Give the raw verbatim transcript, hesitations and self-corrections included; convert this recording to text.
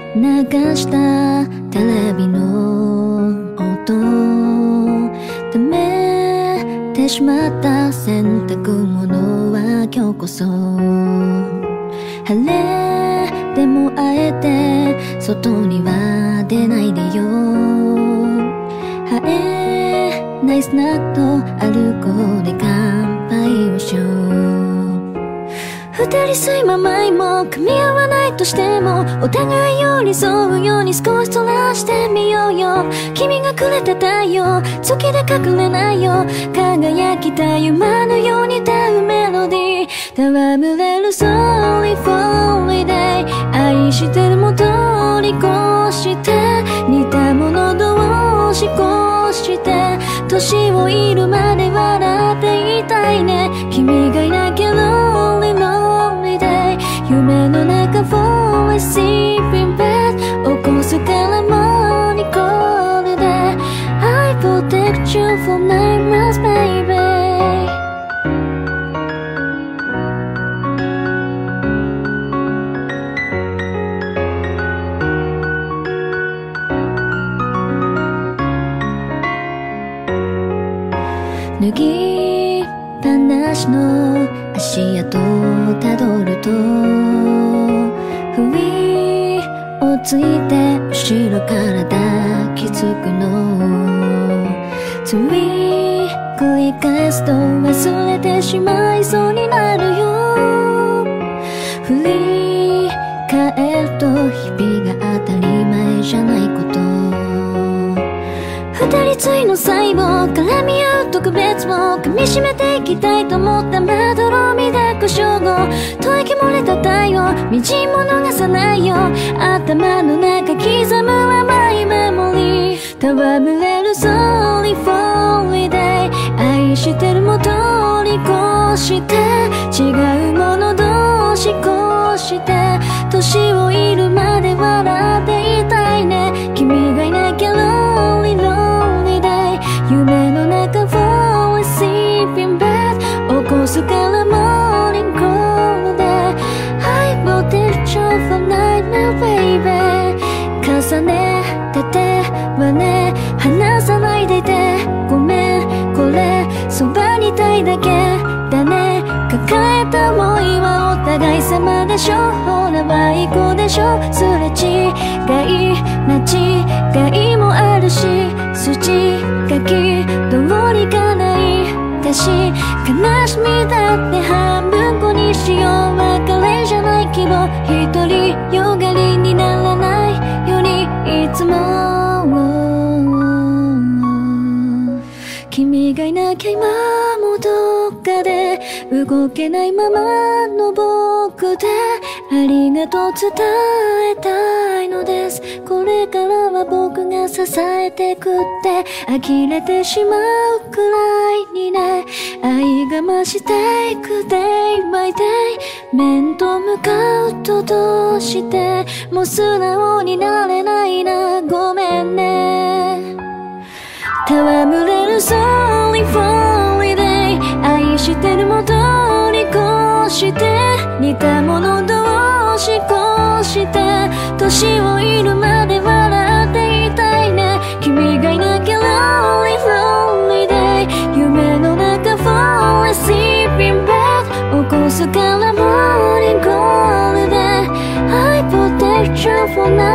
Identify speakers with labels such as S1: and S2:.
S1: 流したテレビの音、溜めてしまった洗濯物は今日こそ晴れでもあえて外には出ないでよ。映えないスナックとアルコールで乾杯をしよう。二人睡魔前も噛み合わないとしてもお互い寄り添うように少しそらしてみようよ。君がくれた太陽月で隠れないよ。輝きた夢のように歌うメロディー戯れる Sorry for the day 愛してるも通り越して似たもの同士こうして年をいるまで笑っていたいね。君がいなきゃ Lonely Lonely Day 夢の中 Fall asleep in bed 起こすからモーニングコールで I protect you for nine months baby。脱ぎっぱなしの足跡をたどると不意をついて後ろから抱きつくの。つい繰り返すと忘れてしまいそうになるよ。振り返ると日々が当たり前じゃないこと。二人ついの細胞絡み合う特別を噛みしめていきたいと思ったまどろみ抱く称号吐息漏れた太陽みじんも逃さないよ。頭の中刻む甘いメモリー戯れる Sorry for the day 愛してるも通り越して違うもの同士こうして年をいるまで笑っていたいね。君がいなきゃ Lonely Lonely Day 夢の中 Fall asleep in bed 起こすからモーニングコールで I protect you for night now baby 重ねててはね離さないでいてごめんこれそばにいたいだけだね。抱えた想いはお互い様でしょ。ほらはいこでしょ。すれ違い間違いもあるし筋書き通りかないだし悲しみだって半分こにしよう。別れじゃない希望一人よがりにならないようにいつも君がいなきゃ今もどっかで動けないままの僕でありがとう伝えたいのです。これからは僕が支えてくって呆れてしまうくらいにね愛が増していく Day by day 面と向かうとどうしてもう素直になれないなごめんね。戯れる Sorry for the day 愛してるも通り越して似たもの同士こうして年をいるまで笑っていたいね。君がいなきゃ Lonely Lonely Day 夢の中 Fall asleep in bed 起こすからモーニングコールで I protect you for now